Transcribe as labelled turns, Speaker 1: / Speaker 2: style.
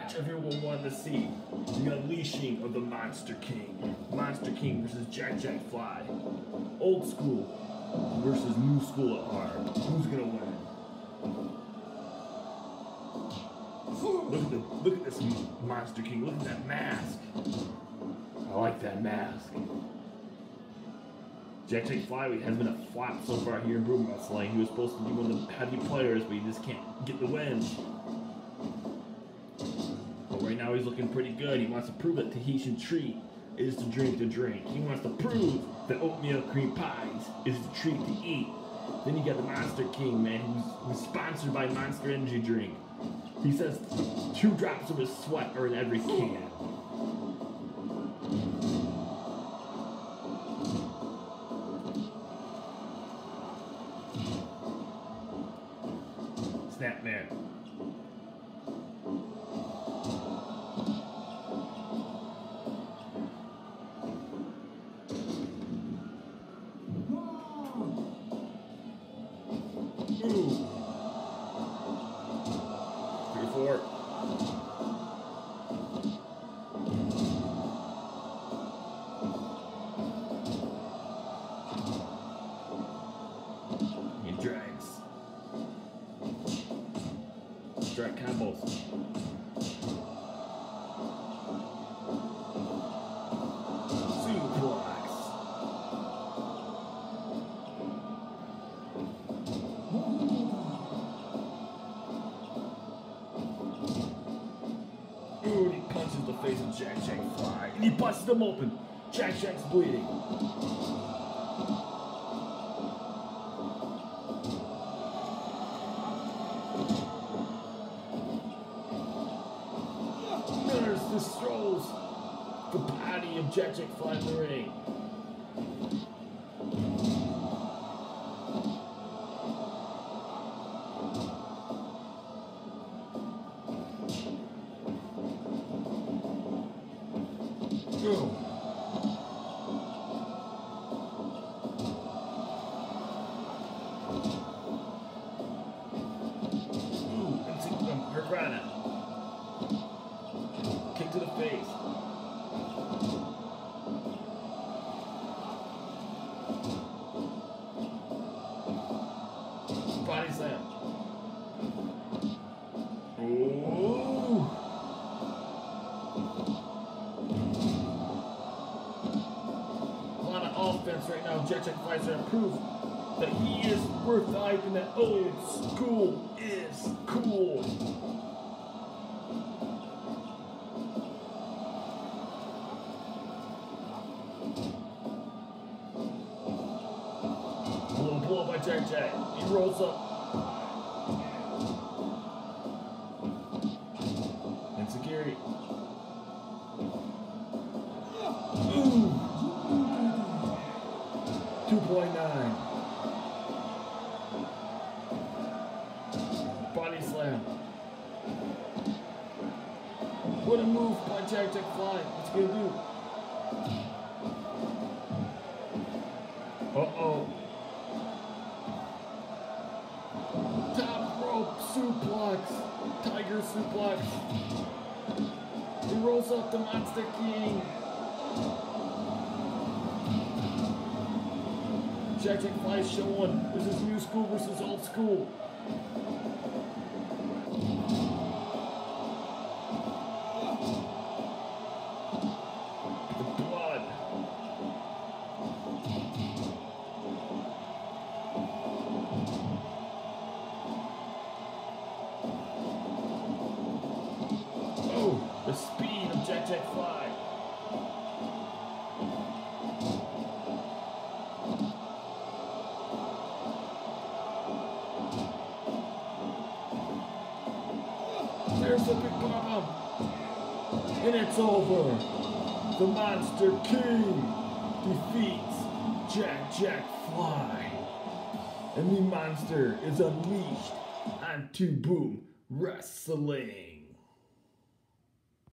Speaker 1: match everyone wanted to see. The unleashing of the Monster King. Monster King versus Jack Fly. Old school versus new school at heart. Who's gonna win? Look at this Monster King. Look at that mask. I like that mask. Jack Fly has been a flop so far here in Boom Wrestling. He was supposed to be one of the heavy players, but he just can't get the win. But right now he's looking pretty good. He wants to prove that Tahitian treat is to drink. He wants to prove that oatmeal cream pies is the treat to eat. Then you got the Monster King, man, who's sponsored by Monster Energy Drink. He says 2 drops of his sweat are in every can. Snapman. Ooh. 3 or 4. He drags. Drag combos. Suplex. Ooh, he punches the face of Jack Fly. And he busts him open. Jack's bleeding. Millers destroys the body of Jack Fly in the ring. Ooh. Hurricane. Kick to the face. Body slam. Ooh. A lot of offense right now. Jack Fly's trying to prove that he is worth the hype and that old school is cool. A little blow by Jack. He rolls up. Insecurity. Ooh. 2.9. Body slam. What a move by Jack Fly. What's he gonna do? Uh-oh. Top rope suplex. Tiger suplex. He rolls up the Monster King. Jack Fly showing this is new school versus old school. The blood. Oh, the speed of Jack Fly. There's a big bomb. And it's over. The Monster King defeats Jack Fly. And the monster is unleashed onto Boom Wrestling.